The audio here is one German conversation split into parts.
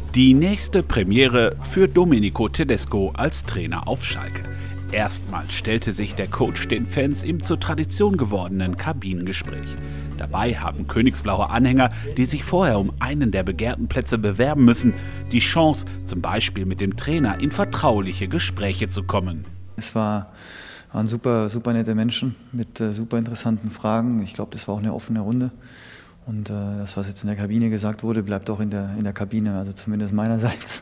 Die nächste Premiere für Domenico Tedesco als Trainer auf Schalke. Erstmals stellte sich der Coach den Fans im zur Tradition gewordenen Kabinengespräch. Dabei haben königsblaue Anhänger, die sich vorher um einen der begehrten Plätze bewerben müssen, die Chance, zum Beispiel mit dem Trainer in vertrauliche Gespräche zu kommen. Es waren super nette Menschen mit super interessanten Fragen. Ich glaube, das war auch eine offene Runde. Und das, was jetzt in der Kabine gesagt wurde, bleibt auch in der Kabine, also zumindest meinerseits.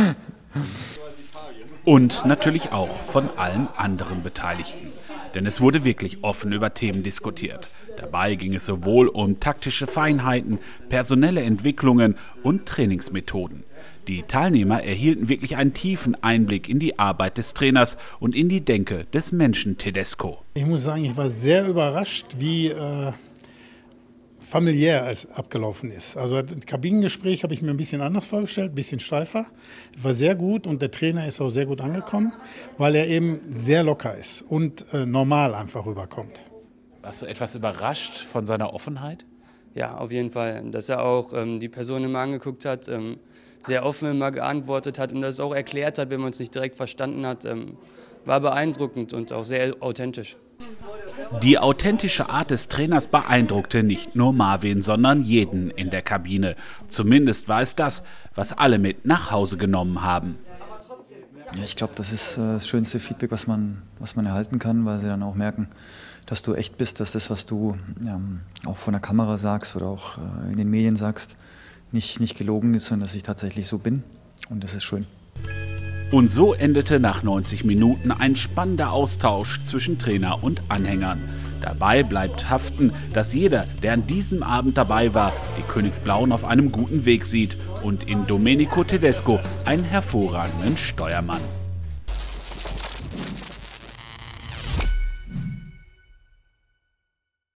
Und natürlich auch von allen anderen Beteiligten. Denn es wurde wirklich offen über Themen diskutiert. Dabei ging es sowohl um taktische Feinheiten, personelle Entwicklungen und Trainingsmethoden. Die Teilnehmer erhielten wirklich einen tiefen Einblick in die Arbeit des Trainers und in die Denke des Menschen Tedesco. Ich muss sagen, ich war sehr überrascht, wie familiär es abgelaufen ist. Also das Kabinengespräch habe ich mir ein bisschen anders vorgestellt, ein bisschen steifer. War sehr gut und der Trainer ist auch sehr gut angekommen, weil er eben sehr locker ist und normal einfach rüberkommt. Warst du etwas überrascht von seiner Offenheit? Ja, auf jeden Fall. Dass er auch die Person immer angeguckt hat, sehr offen immer geantwortet hat und das auch erklärt hat, wenn man es nicht direkt verstanden hat, war beeindruckend und auch sehr authentisch. Die authentische Art des Trainers beeindruckte nicht nur Marvin, sondern jeden in der Kabine. Zumindest war es das, was alle mit nach Hause genommen haben. Ja, ich glaube, das ist das schönste Feedback, was man erhalten kann, weil sie dann auch merken, dass du echt bist, dass das, was du auch von der Kamera sagst oder auch in den Medien sagst, nicht gelogen ist, sondern dass ich tatsächlich so bin. Und das ist schön. Und so endete nach 90 Minuten ein spannender Austausch zwischen Trainer und Anhängern. Dabei bleibt haften, dass jeder, der an diesem Abend dabei war, die Königsblauen auf einem guten Weg sieht und in Domenico Tedesco einen hervorragenden Steuermann.